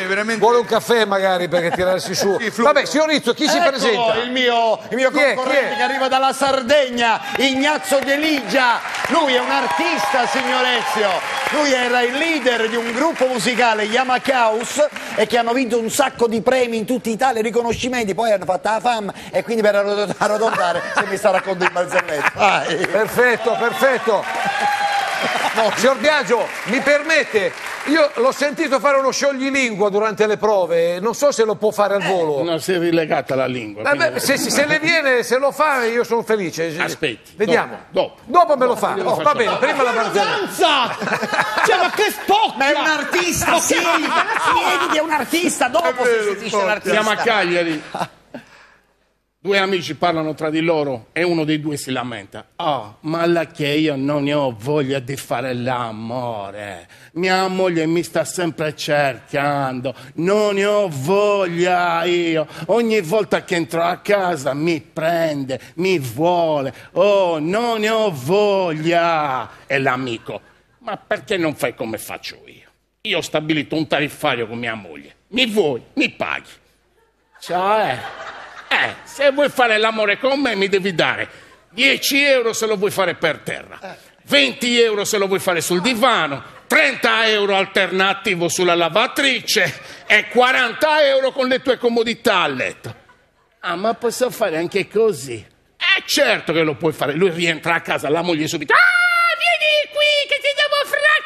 veramente... Vuole un caffè magari perché tirarsi su. Vabbè, signor Rizzo, chi si presenta? Il mio concorrente che arriva dalla Sardegna, Ignazio De Ligia. Lui è un artista, signor Ezio. Lui era il leader di un gruppo musicale, Yamachaus, e che hanno vinto un sacco di premi in tutta Italia, riconoscimenti, poi hanno fatto la fama e quindi per arrotondare se mi sta raccontando il barzelletta. Perfetto, perfetto. No, signor Biagio, mi permette, io l'ho sentito fare uno scioglilingua durante le prove, non so se lo può fare al volo. Non si è rilegata la lingua. Vabbè, se le viene, se lo fa, io sono felice. Aspetti. Vediamo. Dopo me lo fa. Va bene, prima la barzelletta. Cioè, ma che spocchia! Ma è un artista, siediti, è un artista, dopo si istituisce l'artista. Siamo a Cagliari. Due amici parlano tra di loro e uno dei due si lamenta. Ma là che io non ne ho voglia di fare l'amore. Mia moglie mi sta sempre cercando. Non ne ho voglia io. Ogni volta che entro a casa mi prende, mi vuole. Oh, non ne ho voglia. E l'amico, ma perché non fai come faccio io? Io ho stabilito un tariffario con mia moglie. Mi vuoi? Mi paghi. Cioè... se vuoi fare l'amore con me mi devi dare 10 euro se lo vuoi fare per terra, 20 euro se lo vuoi fare sul divano, 30 euro alternativo sulla lavatrice e 40 euro con le tue comodità a letto. Ma posso fare anche così? Certo che lo puoi fare. Lui rientra a casa, la moglie subito: vieni qui che ti devo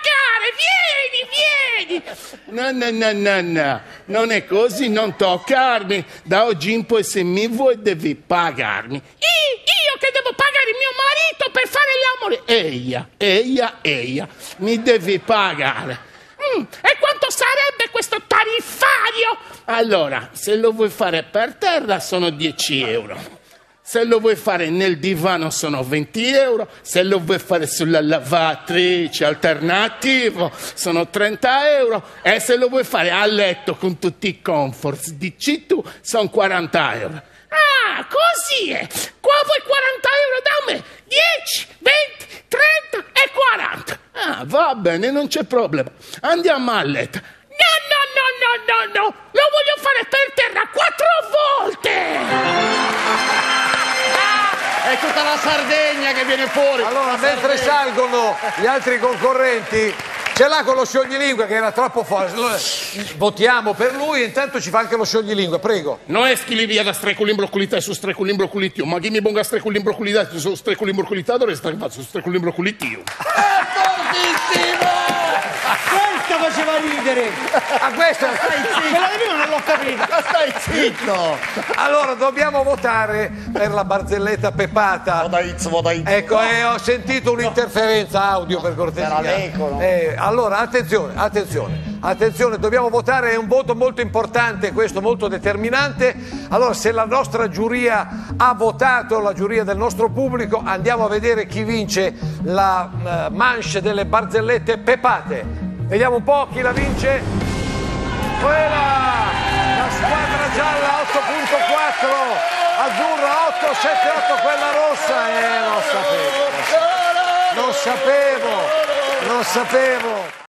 fraccare, vieni. No, non è così, non toccarmi. Da oggi in poi se mi vuoi devi pagarmi. Io che devo pagare mio marito per fare l'amore? Eia, mi devi pagare. E quanto sarebbe questo tariffario? Allora, se lo vuoi fare per terra sono 10 euro. Se lo vuoi fare nel divano sono 20 euro, se lo vuoi fare sulla lavatrice alternativo sono 30 euro e se lo vuoi fare a letto con tutti i comfort, dici tu, sono 40 euro. Così è! Qua vuoi 40 euro da me? 10, 20, 30 e 40. Va bene, non c'è problema. Andiamo a letto. No, lo voglio fare per terra 4 volte! È tutta la Sardegna che viene fuori. Allora, mentre salgono gli altri concorrenti, ce l'ha con lo scioglilingua che era troppo forte. Votiamo per lui, intanto ci fa anche lo scioglilingua, prego. Non è schilivia da streculimbrocculità su streculimbrocculitio, ma chi mi ponga streculimbrocculità su streculimbrocculità dovrei stare su streculimbrocculitio. È fortissimo! Questa faceva ridere! Questa... Quella di prima non l'ho capita! Ma stai zitto! Allora, dobbiamo votare per la barzelletta pepata. Vota Izzo. Ecco, ho sentito un'interferenza audio per cortesia. Allora, attenzione, dobbiamo votare, è un voto molto importante, questo molto determinante. Allora, se la nostra giuria ha votato, la giuria del nostro pubblico, andiamo a vedere chi vince la manche delle barzellette pepate. Vediamo un po' chi la vince. Quella! La squadra gialla 8.4, azzurra 8.78, quella rossa. Lo sapevo.